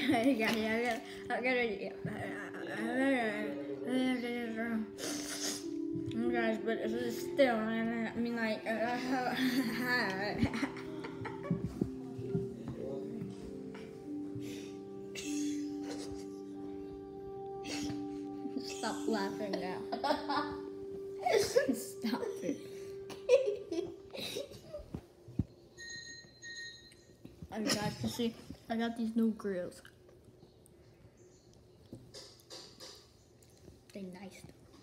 Guys, but it's still, I mean, like, stop laughing now. Stop it. Oh, guys, you see, I got these new grills. They're nice.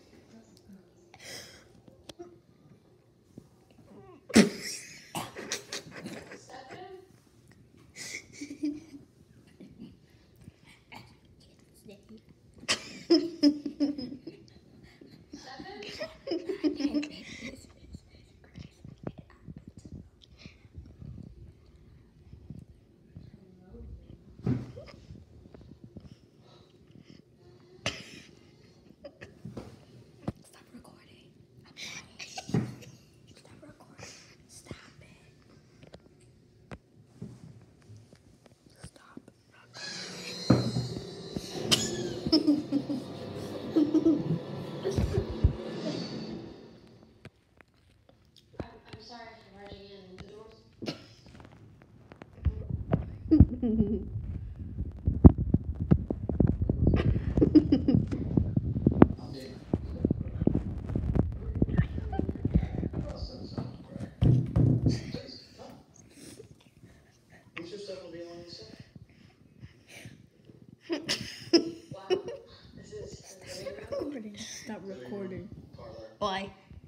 Stop recording. Why?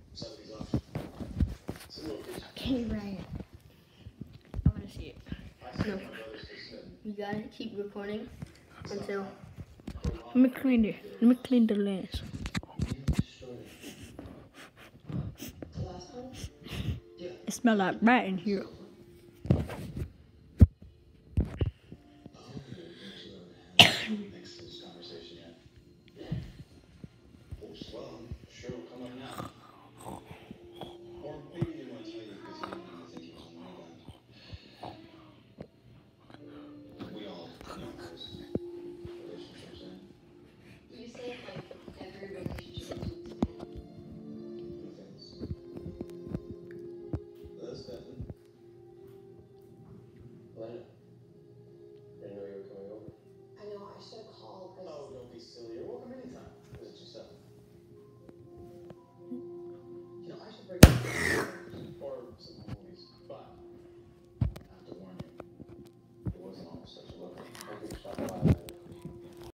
Okay, Ryan. I want to see it. No. You gotta keep recording until. Let me clean it. Let me clean the lens. It smells like rat in here.